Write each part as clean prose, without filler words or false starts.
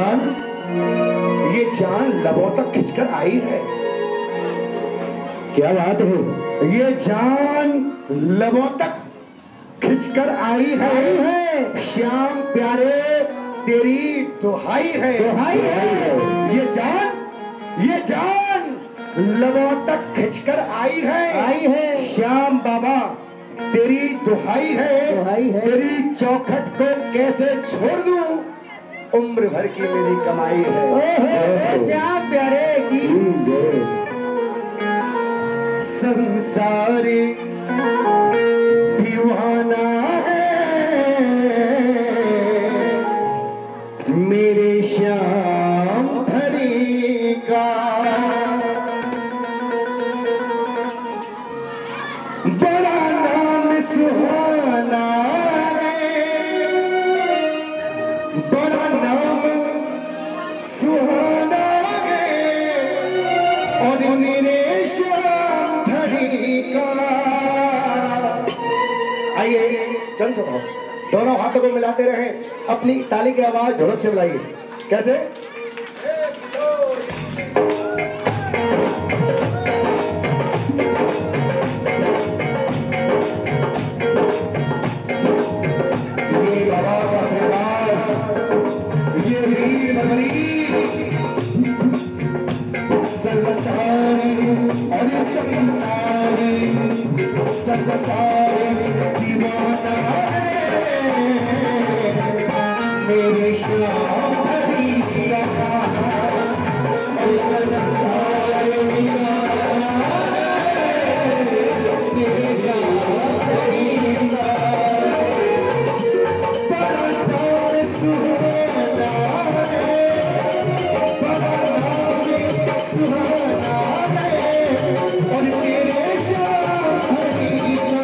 भगवान, ये जान लबों तक खिंचकर आई है। क्या बात है? ये जान लबों तक खिंचकर आई है। श्याम प्यारे तेरी दुहाई है। दुहाई है। ये जान लबों तक खिंचकर आई है। श्याम बाबा तेरी दुहाई है। तेरी चौखट को कैसे छोड़ दूं, उम्र भर की मेरी कमाई है। श्याम प्यारे की संसारी दीवाना है मेरे श्याम धरी का। बड़ा नाम सुहाना है, बड़ा नाम सुहाना है और मेरे श्याम धरी का। आइए चंद सुनो, दोनों हाथों को मिलाते रहें, अपनी ताली की आवाज ढोलक से बुलाइए। कैसे? ये बाबा का सरदार, ये वीर बलबीर, सर्वसारी और संसारी, सर्वसारी दीवाना है मेरे श्याम हरि का। सर्वसारी दीवाना है मेरे श्याम हरि का। बड़ा नाम सुहाना है, बड़ा नाम सुहाना है और मेरे श्याम हरि का।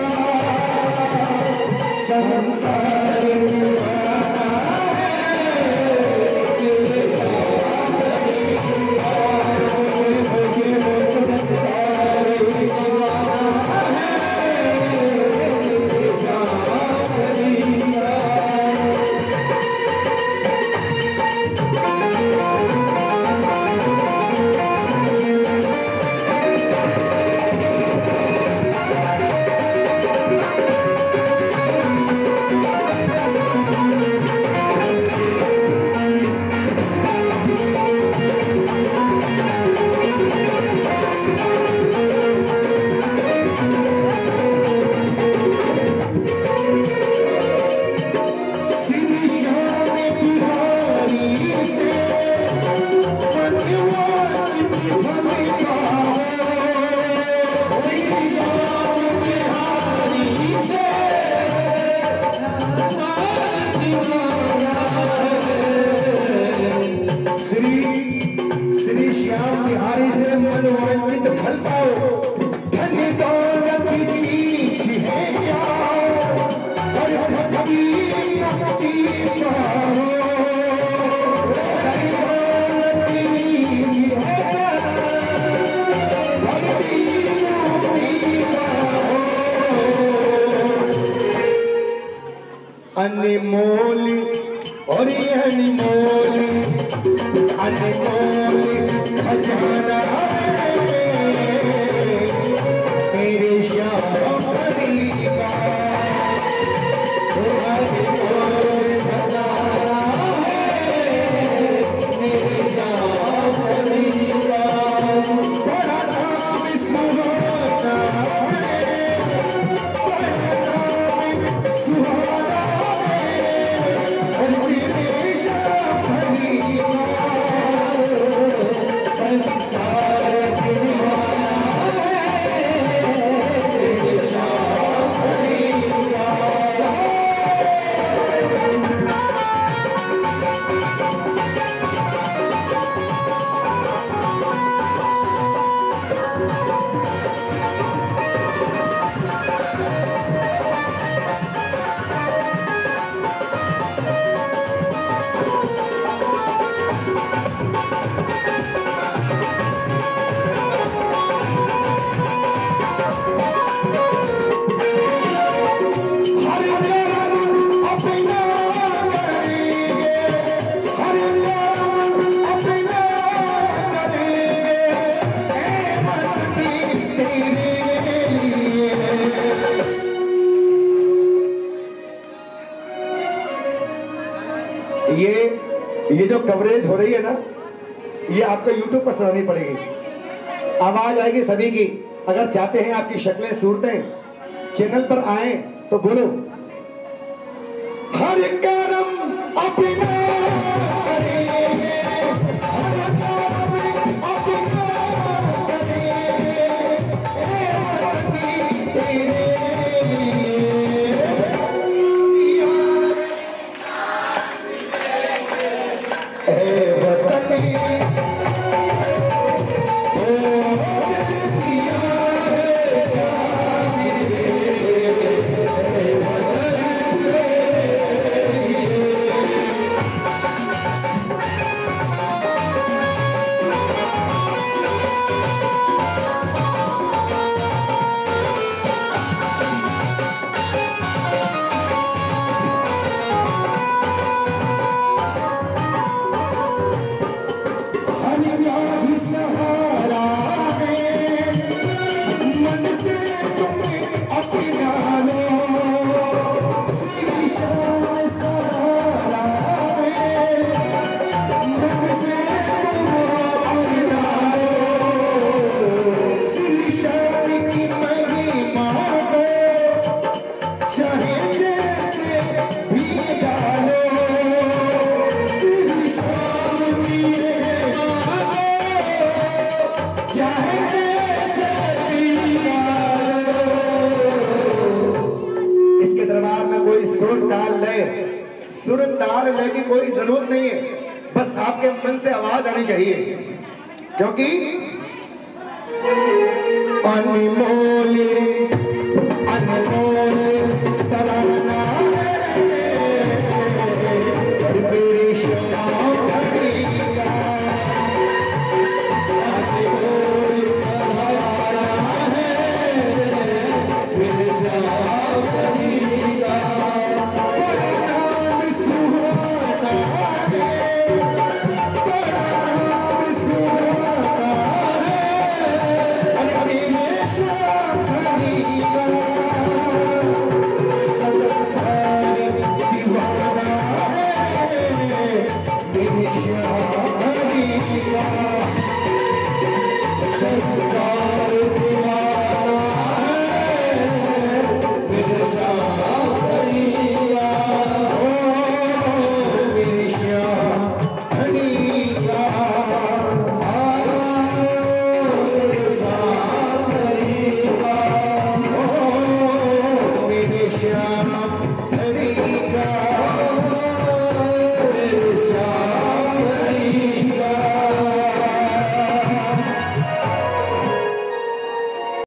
संसार दीवाना है तेरे श्याम हरि का। मुझे वो संसार दीवाना है तेरे श्याम हरि का। श्री श्याम बिहारी से मनवाच विफल पाओ। श्री श्याम बिहारी से श्री श्याम बिहारी से मनवांचित फल पाओ। धन दौलत की चीज है क्या, और भक्ति मुक्ति पाओ। धन दौलत की चीज है क्या, भक्ति मुक्ति पाओ। अनमोल और ये अनमोल, अनमोल खजाना है मेरे श्याम हरि का। अनमोल खजाना है मेरे श्याम हरि का। बड़ा नाम सुहाना है, बड़ा नाम सुहाना है और मेरे श्याम हरि का। संसार ये जो कवरेज हो रही है ना, ये आपको YouTube पर सुनानी पड़ेगी, आवाज आएगी सभी की। अगर चाहते हैं आपकी शक्लें सूरतें चैनल पर आए तो बोलो, हर करम अपना करे, हर करम अपना करे, तेरे सुर ताल लय की कोई जरूरत नहीं है, बस आपके मन से आवाज आनी चाहिए, क्योंकि अनमोल अनमोल तराना मेरी शाम का अनमोल तराना है मेरी शाम